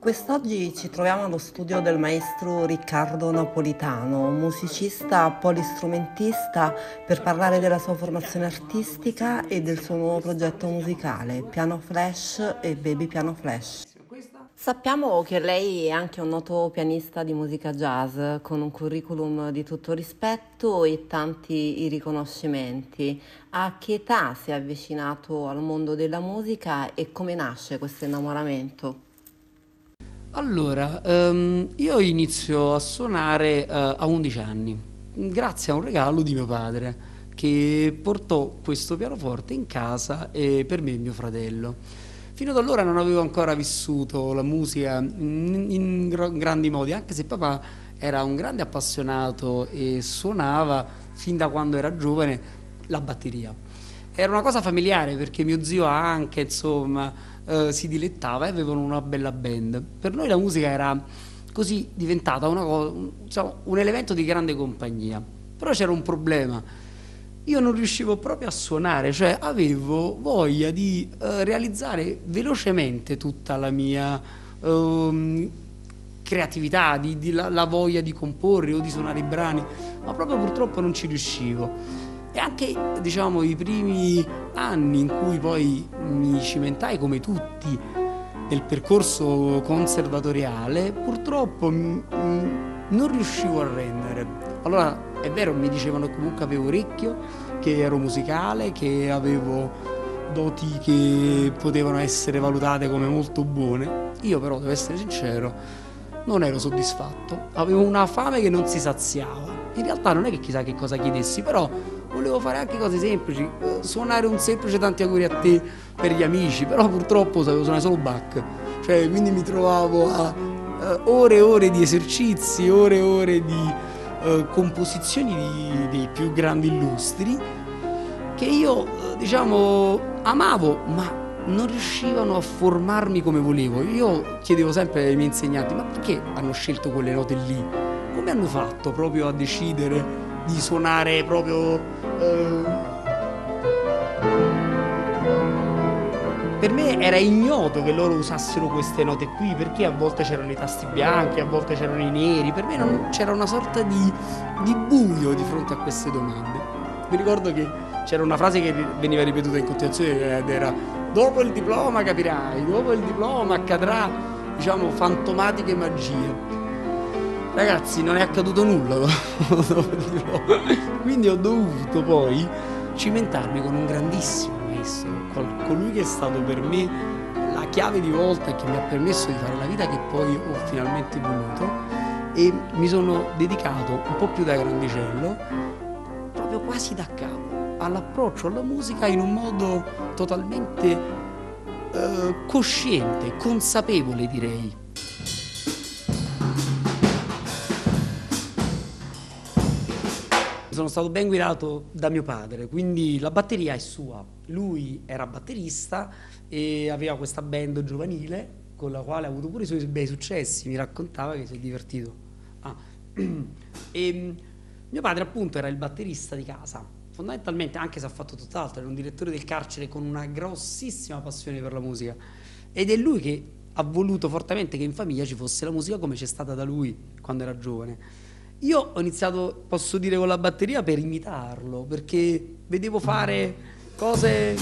Quest'oggi ci troviamo allo studio del maestro Riccardo Napolitano, musicista polistrumentista, per parlare della sua formazione artistica e del suo nuovo progetto musicale, Piano Flash e Baby Piano Flash. Sappiamo che lei è anche un noto pianista di musica jazz, con un curriculum di tutto rispetto e tanti riconoscimenti. A che età si è avvicinato al mondo della musica e come nasce questo innamoramento? Allora, io inizio a suonare a 11 anni, grazie a un regalo di mio padre, che portò questo pianoforte in casa e per me e mio fratello. Fino ad allora non avevo ancora vissuto la musica in grandi modi, anche se papà era un grande appassionato e suonava fin da quando era giovane la batteria. Era una cosa familiare perché mio zio anche, insomma, si dilettava e avevano una bella band. Per noi la musica era così diventata diciamo, un elemento di grande compagnia. Però c'era un problema. Io non riuscivo proprio a suonare, cioè avevo voglia di realizzare velocemente tutta la mia creatività, la voglia di comporre o di suonare i brani, ma proprio purtroppo non ci riuscivo. E anche, diciamo, i primi anni in cui poi mi cimentai come tutti nel percorso conservatoriale, purtroppo non riuscivo a rendere. Allora, è vero, mi dicevano che comunque avevo orecchio, che ero musicale, che avevo doti che potevano essere valutate come molto buone. Io però, devo essere sincero, non ero soddisfatto. Avevo una fame che non si saziava. In realtà non è che chissà che cosa chiedessi, però volevo fare anche cose semplici, suonare un semplice tanti auguri a te per gli amici, però purtroppo sapevo suonare solo Bach, cioè quindi mi trovavo a ore e ore di esercizi, ore e ore di composizioni dei più grandi illustri che io diciamo amavo, ma non riuscivano a formarmi come volevo. Io chiedevo sempre ai miei insegnanti: ma perché hanno scelto quelle note lì? Come hanno fatto proprio a decidere di suonare proprio per me era ignoto che loro usassero queste note qui, perché a volte c'erano i tasti bianchi, a volte c'erano i neri. Per me c'era una sorta di buio di fronte a queste domande. Mi ricordo che c'era una frase che veniva ripetuta in continuazione ed era: dopo il diploma capirai, dopo il diploma accadrà, diciamo, fantomatiche magie. Ragazzi, non è accaduto nulla dopo il diploma. Quindi ho dovuto poi cimentarmi con un grandissimo maestro, colui che è stato per me la chiave di volta e che mi ha permesso di fare la vita che poi ho finalmente voluto, e mi sono dedicato un po' più da grandicello, proprio quasi da capo, all'approccio alla musica in un modo totalmente cosciente, consapevole, direi. Sono stato ben guidato da mio padre, quindi la batteria è sua. Lui era batterista e aveva questa band giovanile con la quale ha avuto pure i suoi bei successi. Mi raccontava che si è divertito. Ah. E mio padre appunto era il batterista di casa, fondamentalmente, anche se ha fatto tutt'altro, era un direttore del carcere con una grossissima passione per la musica, ed è lui che ha voluto fortemente che in famiglia ci fosse la musica come c'è stata da lui quando era giovane. Io ho iniziato, posso dire, con la batteria per imitarlo, perché vedevo fare cose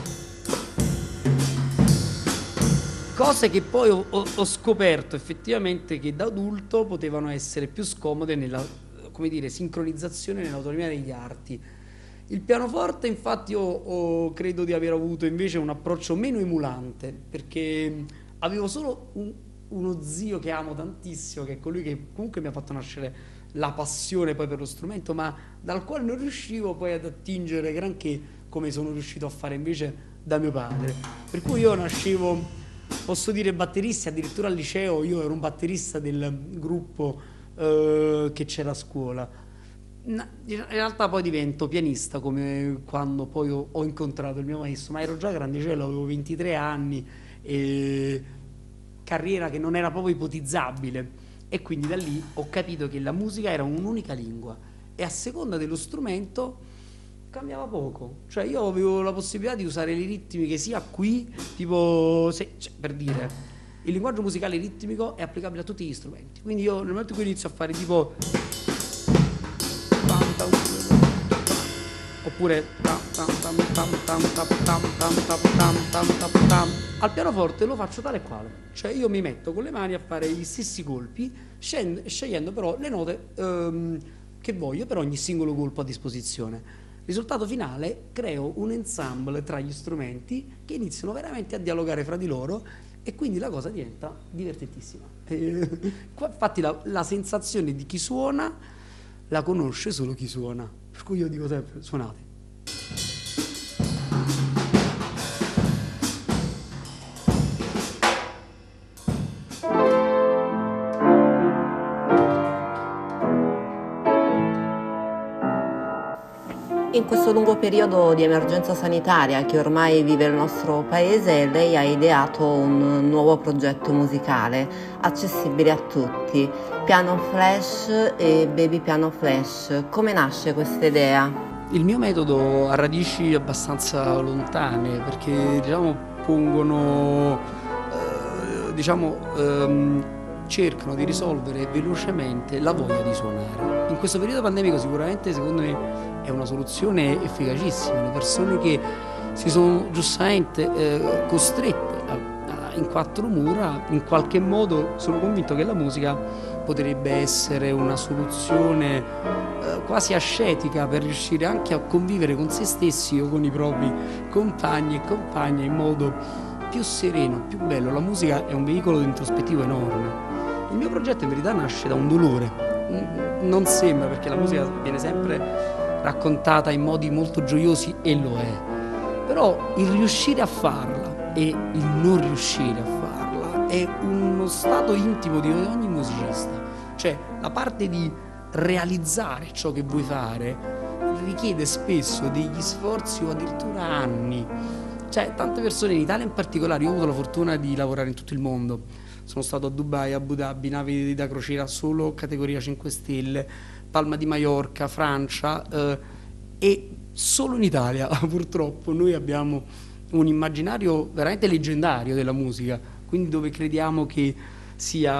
che poi ho scoperto effettivamente che da adulto potevano essere più scomode nella, come dire, sincronizzazione nell'autonomia degli arti. Il pianoforte, infatti, io credo di aver avuto invece un approccio meno emulante, perché avevo solo uno zio che amo tantissimo, che è colui che comunque mi ha fatto nascere la passione poi per lo strumento, ma dal quale non riuscivo poi ad attingere granché come sono riuscito a fare invece da mio padre. Per cui io nascevo, posso dire, batterista, addirittura al liceo io ero un batterista del gruppo che c'era a scuola. In realtà poi divento pianista come quando poi ho incontrato il mio maestro, ma ero già grandicello, avevo 23 anni, e carriera che non era proprio ipotizzabile. E quindi da lì ho capito che la musica era un'unica lingua e a seconda dello strumento cambiava poco. Cioè io avevo la possibilità di usare le ritmiche sia qui, tipo, per dire, il linguaggio musicale ritmico è applicabile a tutti gli strumenti. Quindi io nel momento in cui inizio a fare tipo oppure al pianoforte lo faccio tale e quale, cioè io mi metto con le mani a fare gli stessi colpi, scegliendo però le note che voglio per ogni singolo colpo a disposizione. Risultato finale, creo un ensemble tra gli strumenti che iniziano veramente a dialogare fra di loro e quindi la cosa diventa divertentissima. Infatti la sensazione di chi suona la conosce solo chi suona, per cui io dico sempre suonate. In questo lungo periodo di emergenza sanitaria che ormai vive il nostro paese, lei ha ideato un nuovo progetto musicale accessibile a tutti, Piano Flash e Baby Piano Flash. Come nasce questa idea? Il mio metodo ha radici abbastanza lontane perché pongono, cercano di risolvere velocemente la voglia di suonare. In questo periodo pandemico sicuramente secondo me è una soluzione efficacissima. Le persone che si sono giustamente costrette in quattro mura, in qualche modo sono convinto che la musica potrebbe essere una soluzione quasi ascetica per riuscire anche a convivere con se stessi o con i propri compagni e compagne in modo più sereno, più bello. La musica è un veicolo introspettivo enorme. Il mio progetto in verità nasce da un dolore, non sembra, perché la musica viene sempre raccontata in modi molto gioiosi e lo è, però il riuscire a farla e il non riuscire a farla è uno stato intimo di ogni musicista, cioè la parte di realizzare ciò che vuoi fare richiede spesso degli sforzi o addirittura anni. Cioè, tante persone in Italia in particolare, io ho avuto la fortuna di lavorare in tutto il mondo, sono stato a Dubai, Abu Dhabi, navi da crociera solo categoria 5 stelle, Palma di Maiorca, Francia, e solo in Italia purtroppo noi abbiamo un immaginario veramente leggendario della musica, quindi dove crediamo che sia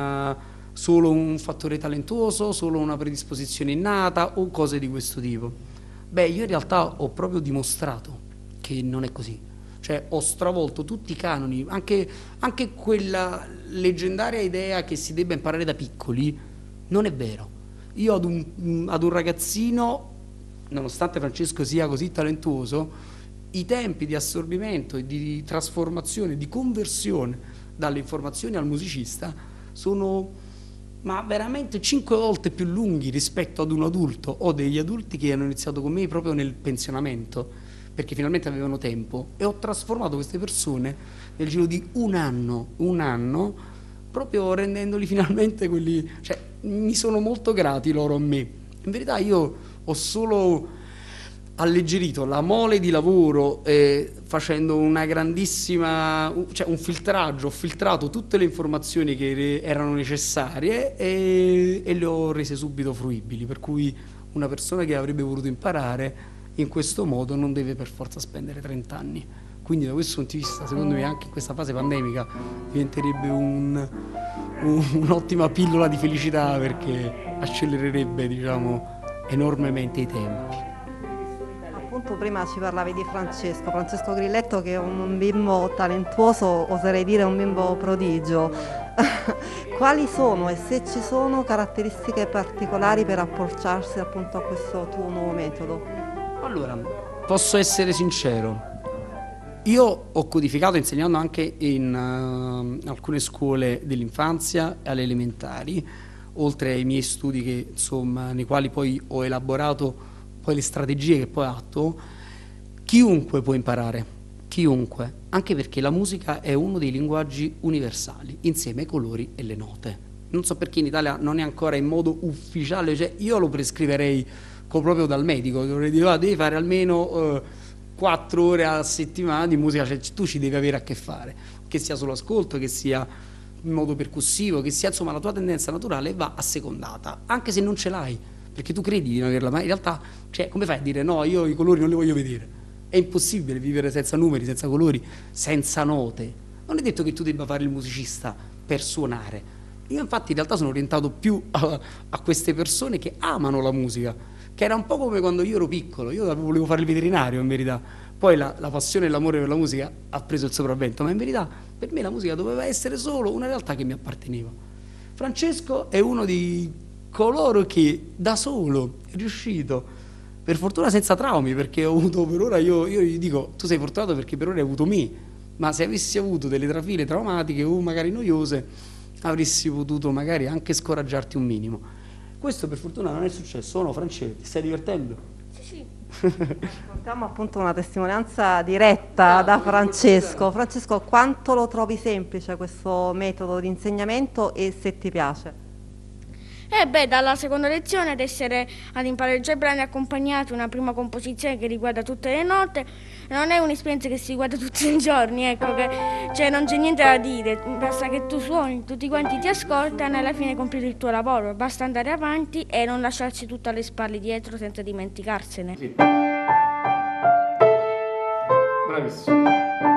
solo un fattore talentuoso, solo una predisposizione innata o cose di questo tipo. Beh, io in realtà ho proprio dimostrato che non è così, cioè ho stravolto tutti i canoni, anche quella leggendaria idea che si debba imparare da piccoli non è vero. Io ad un ragazzino, nonostante Francesco sia così talentuoso, i tempi di assorbimento e di trasformazione, di conversione dalle informazioni al musicista sono veramente 5 volte più lunghi rispetto ad un adulto o degli adulti che hanno iniziato con me proprio nel pensionamento, perché finalmente avevano tempo, e ho trasformato queste persone nel giro di un anno, proprio rendendoli finalmente quelli, cioè mi sono molto grati loro a me. In verità io ho solo alleggerito la mole di lavoro facendo una grandissima, cioè un filtraggio, ho filtrato tutte le informazioni che erano necessarie e le ho rese subito fruibili, per cui una persona che avrebbe voluto imparare in questo modo non deve per forza spendere 30 anni. Quindi da questo punto di vista, secondo me, anche in questa fase pandemica diventerebbe un'ottima pillola di felicità, perché accelererebbe, enormemente i tempi. Appunto prima ci parlavi di Francesco Grilletto, che è un bimbo talentuoso, oserei dire un bimbo prodigio. Quali sono, e se ci sono, caratteristiche particolari per approcciarsi appunto a questo tuo nuovo metodo? Allora, posso essere sincero. Io ho codificato insegnando anche in alcune scuole dell'infanzia e alle elementari, oltre ai miei studi nei quali poi ho elaborato poi le strategie che poi attuo. Chiunque può imparare, chiunque, anche perché la musica è uno dei linguaggi universali, insieme ai colori e le note. Non so perché in Italia non è ancora in modo ufficiale, cioè io lo prescriverei proprio dal medico, dovrei dire devi fare almeno 4 ore a settimana di musica, cioè tu ci devi avere a che fare, che sia solo ascolto, che sia in modo percussivo, che sia insomma la tua tendenza naturale va assecondata, anche se non ce l'hai, perché tu credi di non averla, ma in realtà, cioè, come fai a dire no, io i colori non li voglio vedere? È impossibile vivere senza numeri, senza colori, senza note. Non è detto che tu debba fare il musicista per suonare. Io infatti in realtà sono orientato più a queste persone che amano la musica, che era un po' come quando io ero piccolo, io volevo fare il veterinario in verità, poi la passione e l'amore per la musica ha preso il sopravvento, ma in verità per me la musica doveva essere solo una realtà che mi apparteneva. Francesco è uno di coloro che da solo è riuscito, per fortuna senza traumi, perché ho avuto per ora, io gli dico, tu sei fortunato perché per ora hai avuto me, ma se avessi avuto delle trafile traumatiche o magari noiose, avresti potuto magari anche scoraggiarti un minimo. Questo per fortuna non è successo, no Francesco? Ti stai divertendo? Sì, sì. Ascoltiamo appunto una testimonianza diretta da Francesco. Francesco, quanto lo trovi semplice questo metodo di insegnamento e se ti piace? Dalla seconda lezione ad imparare già i brani accompagnati, una prima composizione che riguarda tutte le note, non è un'esperienza che si guarda tutti i giorni, ecco, non c'è niente da dire, basta che tu suoni, tutti quanti ti ascoltano e alla fine completi il tuo lavoro, basta andare avanti e non lasciarsi tutto alle spalle dietro senza dimenticarsene. Sì. Bravissimo.